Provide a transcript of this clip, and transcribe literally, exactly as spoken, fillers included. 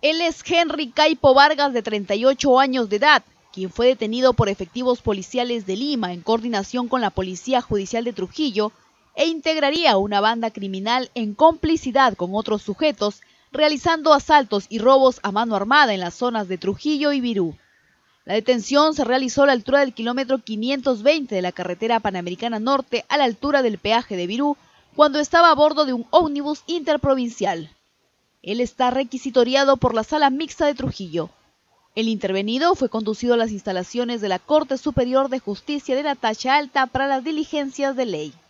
Él es Henry Caipo Vargas, de treinta y ocho años de edad, quien fue detenido por efectivos policiales de Lima en coordinación con la Policía Judicial de Trujillo e integraría una banda criminal en complicidad con otros sujetos, realizando asaltos y robos a mano armada en las zonas de Trujillo y Virú. La detención se realizó a la altura del kilómetro quinientos veinte de la carretera Panamericana Norte, a la altura del peaje de Virú, cuando estaba a bordo de un ómnibus interprovincial. Él está requisitoriado por la Sala Mixta de Trujillo. El intervenido fue conducido a las instalaciones de la Corte Superior de Justicia de la Tacha Alta para las diligencias de ley.